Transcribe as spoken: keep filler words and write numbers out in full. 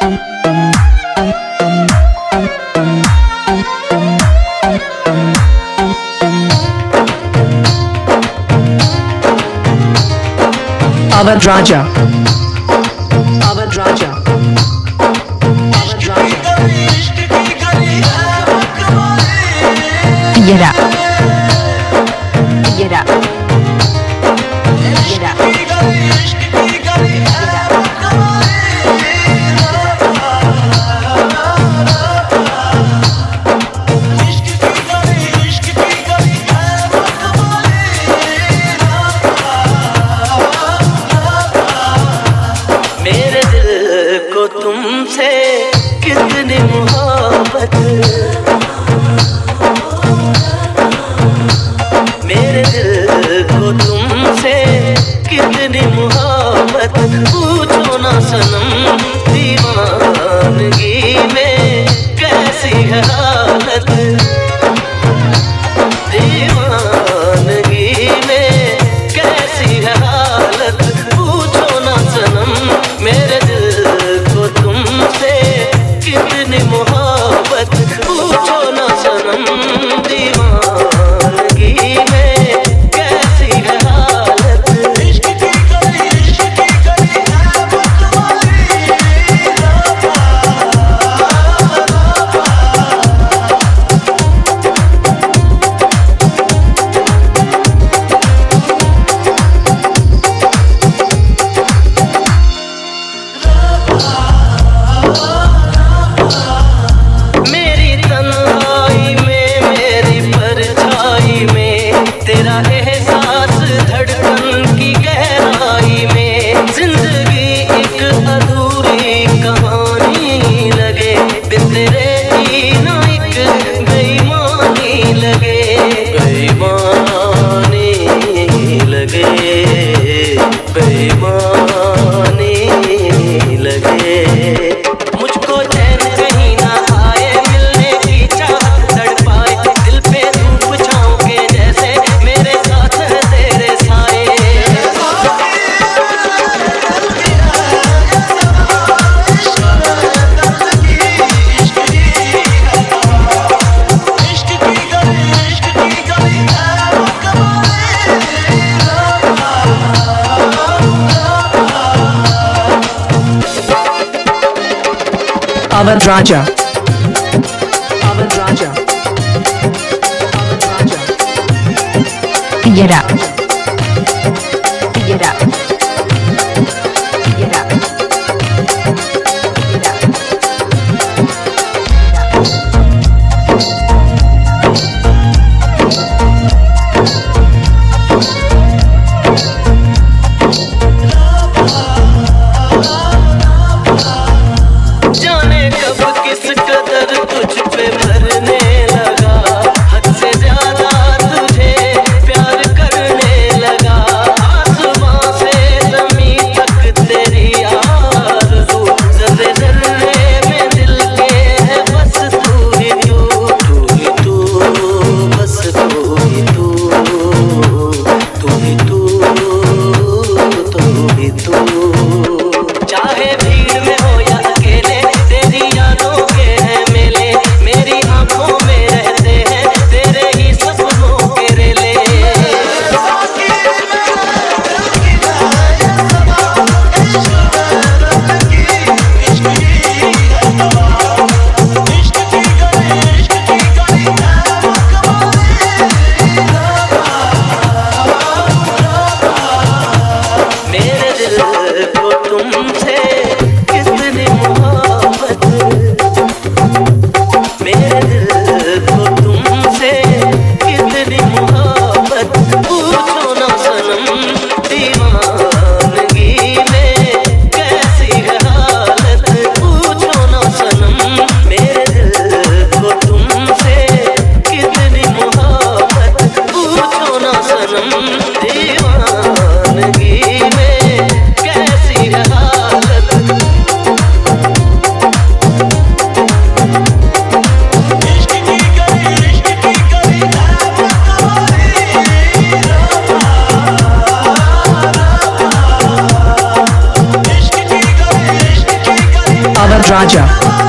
Awadh Raja, Awadh Raja, Awadh Raja. Yera, Yera, Yera. तुमसे कितनी मोहब्बत, मेरे दिल को तुमसे कितनी मोहब्बत, पूछो ना सनम दीवानगी में कैसी है हालत, दीवानगी में कैसी है हालत, पूछो ना सनम मेरे तुमसे कितनी मोहब्बत, पूछो ना सनम दीवानगी में कैसी है हालत। इश्क की गली, इश्क की गली है मतवाली Awadh Raja, Awadh Raja, Awadh Raja. Yera, Yera, Yera, Yera. तुझ पे मरने लगा, हद से ज्यादा तुझे प्यार करने Avan Raja.